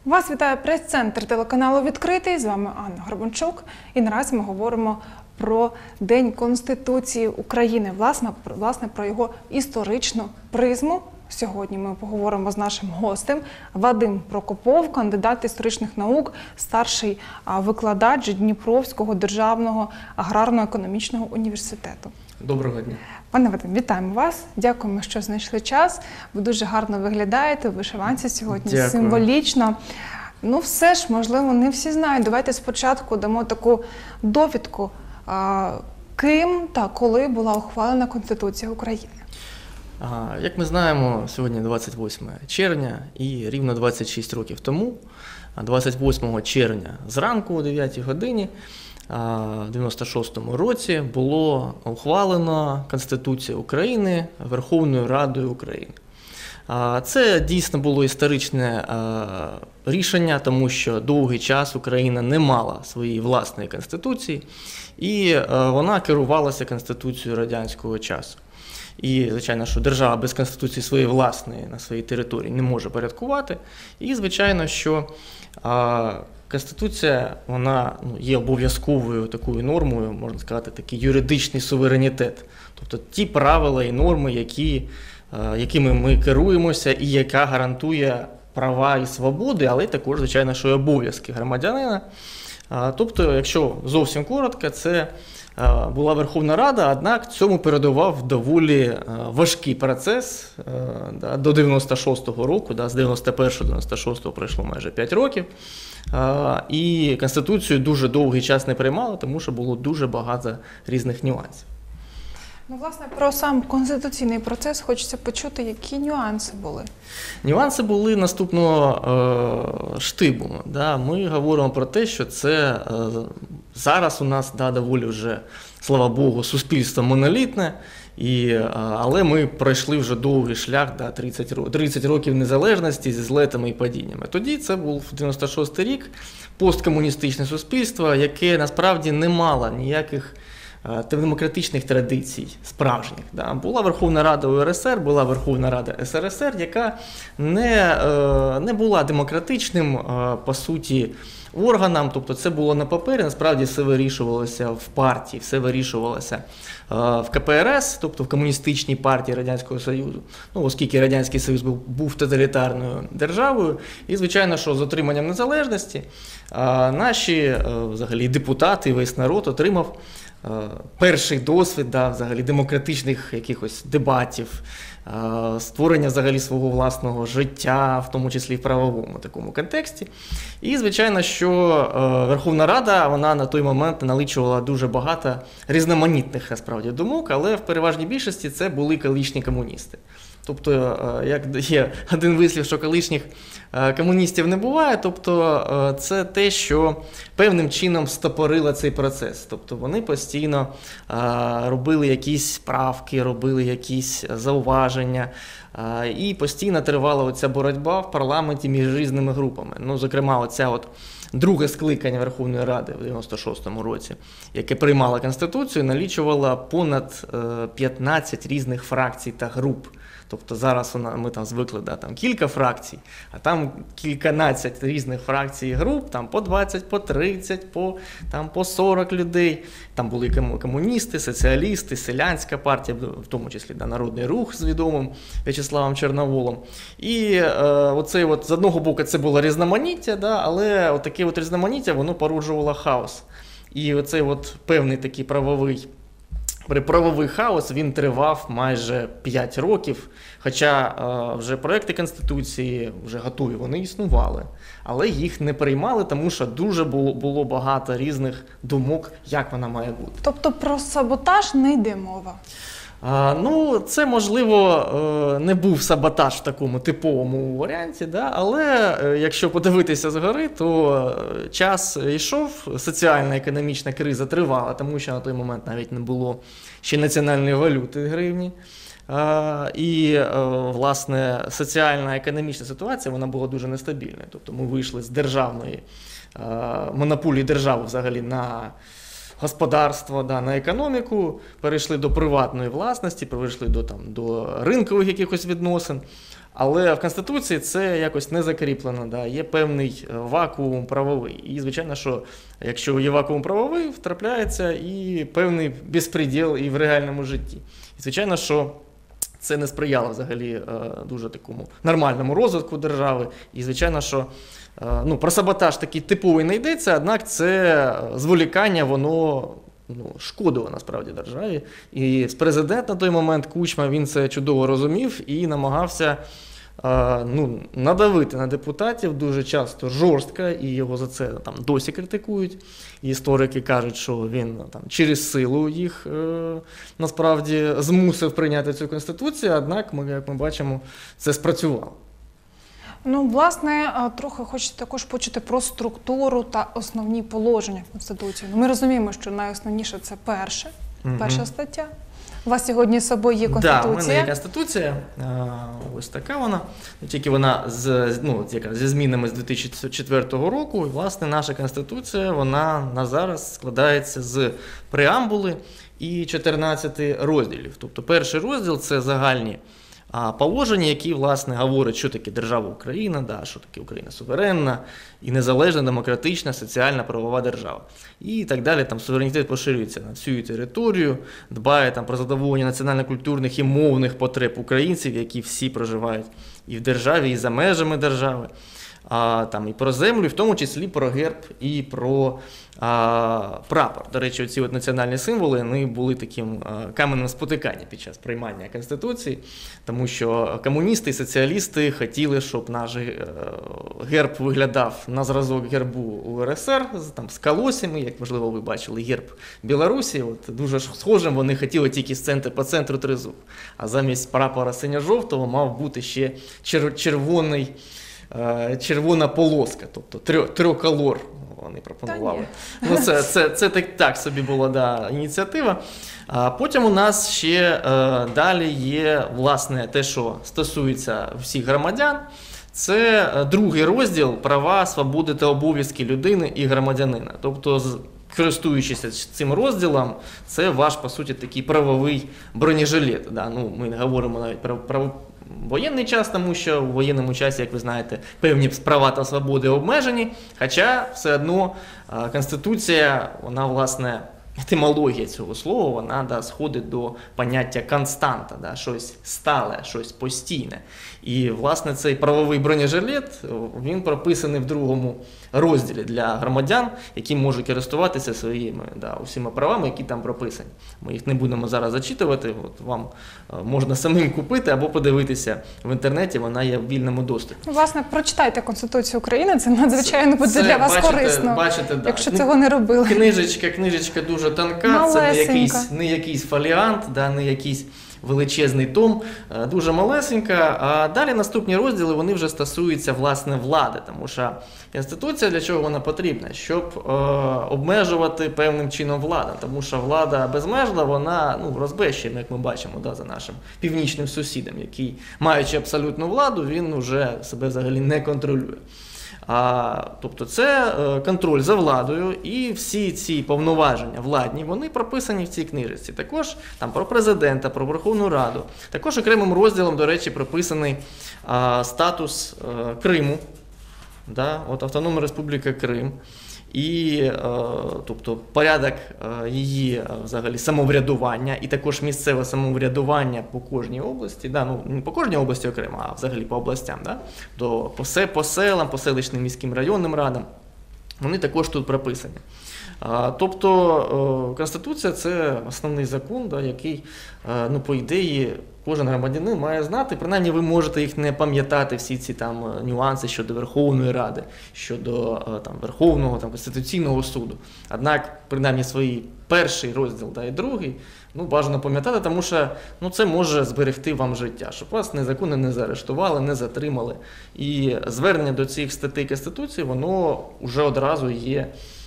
Вас вітає прес-центр телеканалу «Відкритий». З вами Анна Горбанчук. І наразі ми говоримо про День Конституції України, власне, про його історичну призму. Сьогодні ми поговоримо з нашим гостем Вадим Прокопов, кандидат історичних наук, старший викладач Дніпровського державного аграрно-економічного університету. Доброго дня. Пане Вадим, вітаємо вас. Дякуємо, що знайшли час. Ви дуже гарно виглядаєте у вишиванці сьогодні. Дякую. Символічно. Ну все ж, можливо, не всі знають. Давайте спочатку дамо таку довідку, ким та коли була ухвалена Конституція України. Як ми знаємо, сьогодні 28 червня і рівно 26 років тому, 28 червня зранку о 9 годині, в 96-му році було ухвалено Конституція України Верховною Радою України. Це дійсно було історичне рішення, тому що довгий час Україна не мала своєї власної конституції, і вона керувалася Конституцією радянського часу. І, звичайно, що держава без конституції своєї власної на своїй території не може порядкувати. І, звичайно, що Конституція, вона є обов'язковою такою нормою, можна сказати, такий юридичний суверенітет. Тобто ті правила і норми, якими ми керуємося і яка гарантує права і свободи, але також, звичайно, що і обов'язки громадянина. Тобто, якщо зовсім коротко, це була Верховна Рада, однак цьому передував доволі важкий процес до 96-го року, з 91-го до 96-го пройшло майже 5 років, і Конституцію дуже довгий час не приймали, тому що було дуже багато різних нюансів. Ну, власне, про сам конституційний процес хочеться почути, які нюанси були. Нюанси були наступного штибу. Ми говоримо про те, що це зараз у нас доволі вже, слава Богу, суспільство монолітне, але ми пройшли вже довгий шлях, 30 років незалежності зі злетами і падіннями. Тоді це був 96-й рік, посткомуністичне суспільство, яке насправді не мало ніяких демократичних традицій справжніх. Була Верховна Рада УРСР, була Верховна Рада СРСР, яка не була демократичним, по суті, органом, тобто це було на папері, насправді все вирішувалося в партії, все вирішувалося в КПРС, тобто в Комуністичній партії Радянського Союзу, оскільки Радянський Союз був тоталітарною державою, і, звичайно, що з отриманням незалежності наші взагалі депутати, весь народ отримав перший досвід взагалі демократичних якихось дебатів, створення взагалі свого власного життя, в тому числі в правовому такому контексті. І, звичайно, що Верховна Рада, вона на той момент налічувала дуже багато різноманітних, насправді, думок, але в переважній більшості це були колишні комуністи. Тобто, як є один вислів, що колишніх комуністів не буває, тобто це те, що певним чином стопорило цей процес. Тобто вони постійно робили якісь правки, робили якісь зауваження, і постійно тривала оця боротьба в парламенті між різними групами. Зокрема, оця друге скликання Верховної Ради в 96-му році, яке приймало Конституцію, налічувало понад 15 різних фракцій та груп. Тобто зараз ми там звикли, кілька фракцій, а там кільканадцять різних фракцій і груп, там по 20, по 30, по 40 людей. Там були комуністи, соціалісти, селянська партія, в тому числі Народний Рух з відомим В'ячеславом Чорноволом. І з одного боку це було різноманіття, але таке різноманіття, воно породжувало хаос. І оцей певний такий правовий хаос, він тривав майже 5 років, хоча вже проекти Конституції вже готові, вони існували, але їх не приймали, тому що дуже було багато різних думок, як вона має бути. Тобто про саботаж не йде мова? Це, можливо, не був саботаж в такому типовому варіанті, але якщо подивитися згори, то час йшов, соціально-економічна криза тривала, тому що на той момент навіть не було ще національної валюти гривні. І, власне, соціальна економічна ситуація, вона була дуже нестабільною. Тобто ми вийшли з державної монополії держави взагалі на господарство, на економіку, перейшли до приватної власності, перейшли до ринкових якихось відносин. Але в Конституції це якось не закріплено, да, є певний вакуум правовий. І, звичайно, що якщо є вакуум правовий, втрапляється і певний безпреділ і в реальному житті. І, звичайно, що це не сприяло взагалі дуже такому нормальному розвитку держави. І, звичайно, що про саботаж такий типовий не йдеться, однак це зволікання, воно шкодило насправді державі. І президент на той момент Кучма, він це чудово розумів і намагався надавити на депутатів дуже часто жорстко, і його за це там досі критикують. І історики кажуть, що він там через силу їх насправді змусив прийняти цю конституцію, однак, як ми бачимо, це спрацювало. Власне, трохи хочеться також почути про структуру та основні положення Конституції. Ми розуміємо, що найосновніше це перша стаття. У вас сьогодні з собою є Конституція. Так, у мене є Конституція, ось така вона, тільки вона зі змінами з 2004 року. І, власне, наша Конституція, вона на зараз складається з преамбули і 14 розділів. Тобто перший розділ – це загальні положення, які, власне, говорять, що таке держава Україна, що таке Україна суверенна і незалежна, демократична, соціальна, правова держава. І так далі, там суверенітет поширюється на всю територію, дбає про задоволення національно-культурних і мовних потреб українців, які всі проживають і в державі, і за межами держави. І про землю, і в тому числі про герб і про прапор. До речі, оці національні символи вони були таким каменем спотикання під час приймання Конституції, тому що комуністи і соціалісти хотіли, щоб наш герб виглядав на зразок гербу УРСР, з колосями, як, можливо, ви бачили, герб Білорусі. Дуже схожим вони хотіли тільки по центру тризуб. А замість прапора синьо-жовтого мав бути ще червона полоска, тобто триколор вони пропонували. Це так собі була ініціатива. Потім у нас ще далі є, власне, те, що стосується всіх громадян. Це другий розділ «Права, свободи та обов'язки людини і громадянина». Тобто, користуючись цим розділом, це ваш, по суті, такий правовий бронежилет. Ми не говоримо навіть про воєнний час, тому що у воєнному часі, як ви знаєте, певні права та свободи обмежені, хоча все одно Конституція, вона, власне, етимологія цього слова, вона сходить до поняття константа, щось стале, щось постійне. І, власне, цей правовий бронежилет, він прописаний в другому розділі для громадян, які можуть користуватися своїми усіма правами, які там прописані. Ми їх не будемо зараз зачитувати, вам можна самим купити або подивитися в інтернеті, вона є в вільному доступі. Власне, прочитайте Конституцію України, це надзвичайно буде для вас корисно, якщо цього не робили. Книжечка дуже тонка, це не якийсь фоліант, не якийсь величезний том, дуже малесенька. А далі наступні розділи, вони вже стосуються, власне, влади, тому що Конституція для чого вона потрібна? Щоб обмежувати певним чином владу, тому що влада безмежна, вона розбещена, як ми бачимо, за нашим північним сусідом, який, маючи абсолютну владу, він вже себе взагалі не контролює. Тобто це контроль за владою, і всі ці повноваження владні, вони прописані в цій книжці. Також там про президента, про Верховну Раду. Також окремим розділом, до речі, прописаний статус Криму, Автономна Республіка Крим. І, тобто, порядок її взагалі самоврядування і також місцеве самоврядування по кожній області, не по кожній області окремо, а взагалі по областям, по селам, по селищним міським районним радам, вони також тут прописані. Тобто, Конституція – це основний закон, який, по ідеї, кожен громадянин має знати, принаймні ви можете їх не пам'ятати, всі ці нюанси щодо Верховної Ради, щодо Верховного Конституційного суду. Однак, принаймні, свій перший розділ і другий, бажано пам'ятати, тому що це може зберегти вам життя, щоб вас незаконно не заарештували, не затримали. І звернення до цих статей Конституції, воно вже одразу є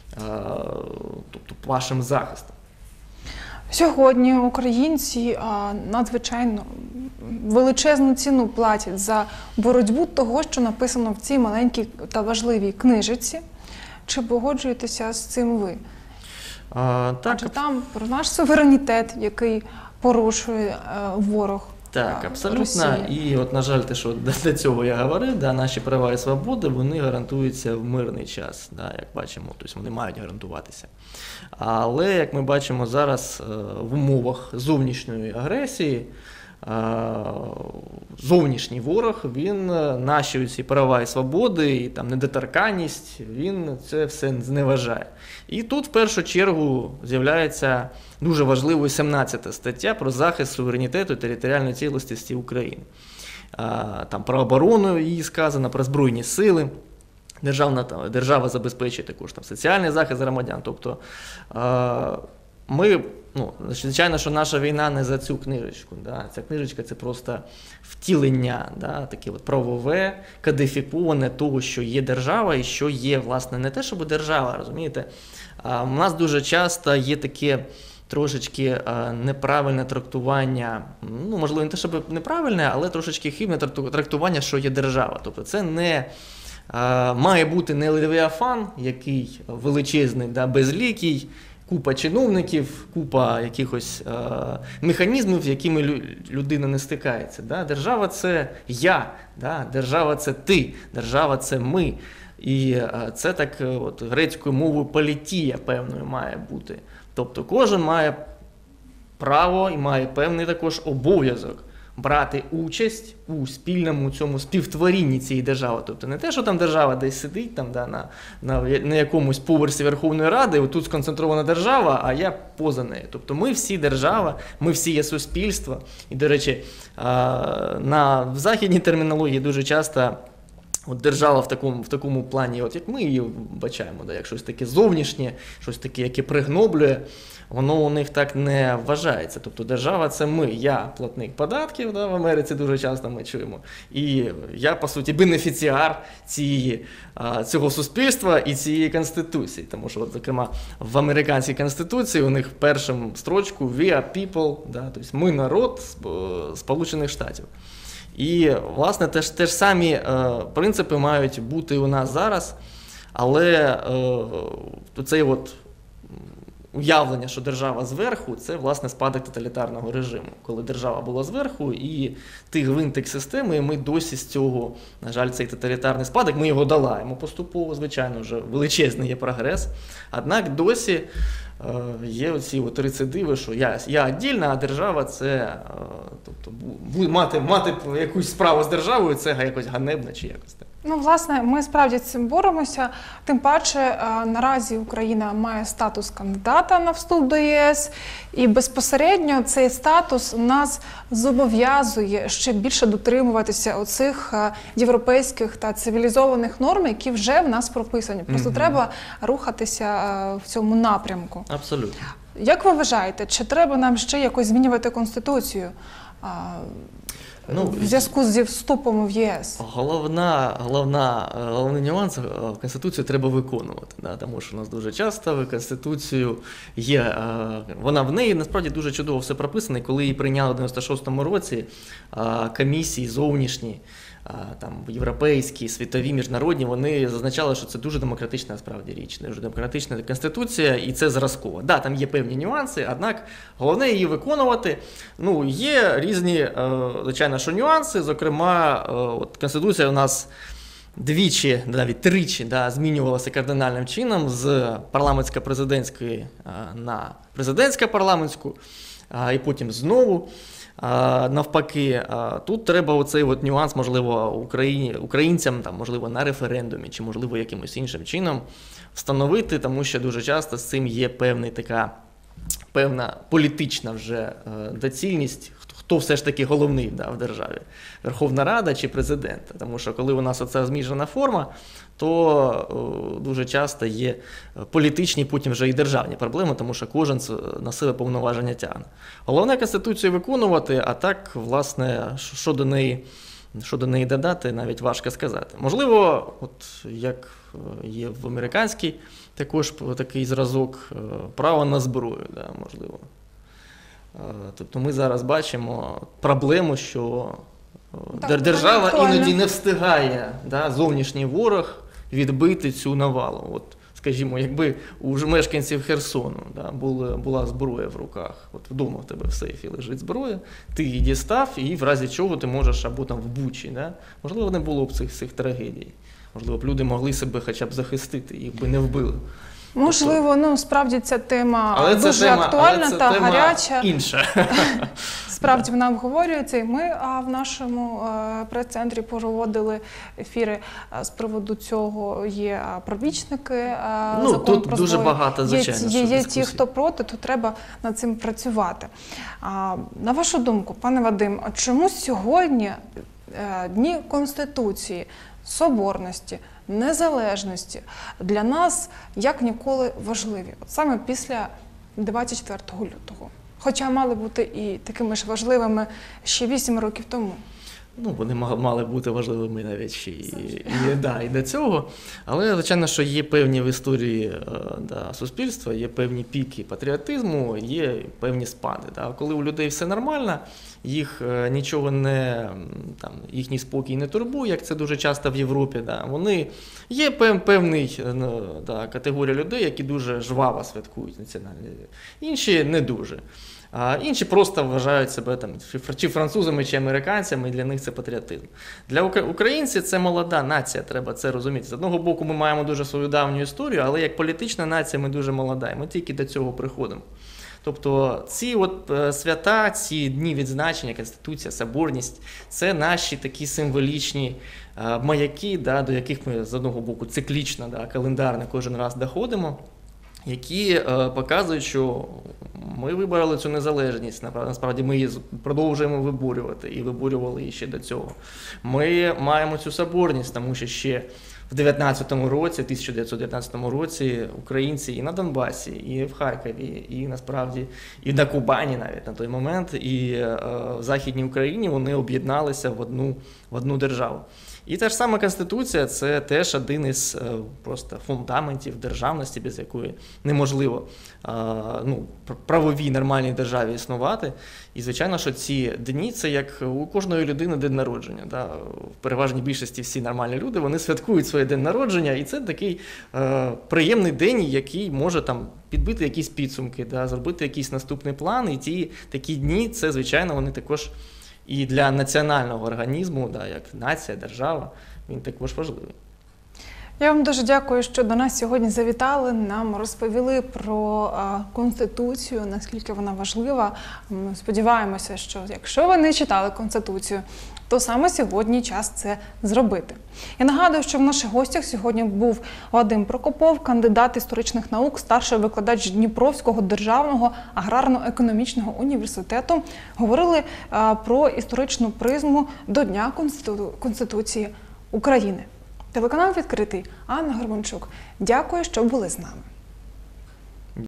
вашим захистом. Сьогодні українці надзвичайно величезну ціну платять за боротьбу того, що написано в цій маленькій та важливій книжиці. Чи погоджуєтеся з цим ви? Так. Адже там про наш суверенітет, який порушує ворог Так, абсолютно. Росії. І от, на жаль, те, що до цього я говорив, да, наші права і свободи, вони гарантуються в мирний час, да, як бачимо, тобто вони мають гарантуватися. Але, як ми бачимо зараз, в умовах зовнішньої агресії, зовнішній ворог, він наші ці права і свободи, і там недоторканність, він це все зневажає. І тут в першу чергу з'являється дуже важливою 17 стаття про захист суверенітету і територіальної цілісності України. Там про оборону її сказано, про Збройні сили. Держава забезпечує також там соціальний захист громадян. Тобто ми, звичайно, що наша війна не за цю книжечку. Да? Ця книжечка – це просто втілення, да? Таке от правове, кодифіковане того, що є держава і що є, власне, не те, щоб держава, розумієте? У нас дуже часто є таке трошечки неправильне трактування, можливо, не те, щоб неправильне, але трошечки хибне трактування, що є держава. Тобто це не має бути не Левіафан, який величезний, да, безлікий, купа чиновників, купа якихось механізмів, з якими людина не стикається. Да? Держава – це я, да? Держава – це ти, держава – це ми. І це так от, грецькою мовою політія певною має бути. Тобто кожен має право і має певний також обов'язок брати участь у спільному цьому співтворінні цієї держави. Тобто не те, що там держава десь сидить там, да, на якомусь поверсі Верховної Ради, отут сконцентрована держава, а я поза нею. Тобто ми всі держава, ми всі є суспільство. І, до речі, в західній термінології дуже часто от держава в такому плані, от як ми її бачаємо, да, як щось таке зовнішнє, щось таке, яке пригноблює, воно у них так не вважається. Тобто держава – це ми, я платник податків, да, в Америці дуже часто ми чуємо, і я, по суті, бенефіціар цього суспільства і цієї конституції. Тому що, от, зокрема, в американській конституції у них в першому строчку «We are people», да, тобто ми народ Сполучених Штатів. І, власне, теж самі принципи мають бути у нас зараз, але цей от уявлення, що держава зверху, це, власне, спадок тоталітарного режиму. Коли держава була зверху, і ти гвинтик системи, і ми досі з цього, на жаль, цей тоталітарний спадок, ми його долаємо поступово, звичайно, вже величезний є прогрес. Однак досі є оці от рецидиви, що я віддільна, а держава це, тобто, мати якусь справу з державою, це якось ганебно чи якось так. Власне, ми справді з цим боремося. Тим паче, наразі Україна має статус кандидата на вступ до ЄС, і безпосередньо цей статус нас зобов'язує ще більше дотримуватися оцих європейських та цивілізованих норм, які вже в нас прописані. Просто треба рухатися в цьому напрямку. Абсолютно. Як ви вважаєте, чи треба нам ще якось змінювати Конституцію в зв'язку зі вступом в ЄС? Головний нюанс – Конституцію треба виконувати. Да, тому що у нас дуже часто Конституцію є, вона в неї насправді дуже чудово все прописано, і коли її прийняли в 96-му році комісії зовнішні, там, європейські, світові, міжнародні, вони зазначали, що це дуже демократична справді річ, дуже демократична Конституція, і це зразково. Да, там є певні нюанси, однак головне її виконувати. Є різні, звичайно, що нюанси, зокрема, от Конституція у нас двічі, навіть тричі, да, змінювалася кардинальним чином з парламентсько-президентської на президентсько-парламентську, і потім знову. Навпаки, тут треба оцей от нюанс, можливо, українцям, там, можливо, на референдумі, чи, можливо, якимось іншим чином встановити, тому що дуже часто з цим є певна політична вже доцільність, хто все ж таки головний, да, в державі, Верховна Рада чи президент. Тому що коли у нас оця змішана форма, то дуже часто є політичні, потім вже і державні проблеми, тому що кожен на себе повноваження тягне. Головне Конституцію виконувати, а так, власне, що до неї додати, навіть важко сказати. Можливо, от як є в американській також такий зразок, право на зброю, да, можливо. Тобто ми зараз бачимо проблему, що держава іноді не встигає, да, зовнішній ворог відбити цю навалу. От скажімо, якби у мешканців Херсону була зброя в руках, от вдома в тебе в сейфі лежить зброя, ти її дістав, і в разі чого ти можеш, або там в Бучі, можливо, не було б цих трагедій. Можливо б люди могли себе хоча б захистити, їх би не вбили. Можливо, справді ця тема дуже актуальна та гаряча. Інша. Справді вона обговорюється, і ми в нашому прес-центрі проводили ефіри з приводу цього. Є пробічники закону тут про дуже зброю. багато, звичайно, Є ті, хто проти, то треба над цим працювати. На вашу думку, пане Вадим, а чому сьогодні Дні Конституції, Соборності, незалежності для нас як ніколи важливі, от саме після 24 лютого? Хоча мали бути і такими ж важливими ще 8 років тому. Вони мали бути важливими навіть ще і до цього. Але, звичайно, що є певні в історії суспільства, є певні піки патріотизму, є певні спади. Коли у людей все нормально, їх нічого їхній спокій не турбує, як це дуже часто в Європі. Вони є певний категорія людей, які дуже жваво святкують національні, інші не дуже. А інші просто вважають себе чи французами, чи американцями, і для них це патріотизм. Для українців це молода нація, треба це розуміти. З одного боку, ми маємо дуже свою давню історію, але як політична нація ми дуже молода, і ми тільки до цього приходимо. Тобто ці свята, ці дні відзначення, Конституція, Соборність – це наші такі символічні маяки, до яких ми з одного боку циклічно, календарно кожен раз доходимо, які показують, що ми вибороли цю незалежність, насправді ми її продовжуємо виборювати і виборювали її ще до цього. Ми маємо цю соборність, тому що ще в 1919 році українці і на Донбасі, і в Харкові, і насправді і на Кубані навіть на той момент, і в Західній Україні вони об'єдналися в одну державу. І та ж сама Конституція – це теж один із просто фундаментів державності, без якої неможливо правовій нормальній державі існувати. І, звичайно, що ці дні – це як у кожної людини день народження. В переважній більшості всі нормальні люди, вони святкують своє день народження, і це такий приємний день, який може підбити якісь підсумки, зробити якийсь наступний план. І ті такі дні – це, звичайно, вони також і для національного організму, як нація, держава, він також важливий. Я вам дуже дякую, що до нас сьогодні завітали, нам розповіли про Конституцію, наскільки вона важлива. Ми сподіваємося, що якщо ви не читали Конституцію, то саме сьогодні час це зробити. Я нагадую, що в наших гостях сьогодні був Вадим Прокопов, кандидат історичних наук, старший викладач Дніпровського державного аграрно-економічного університету. Говорили про історичну призму до Дня Конституції України. Телеканал «Відкритий», Анна Горбунчук. Дякую, що були з нами.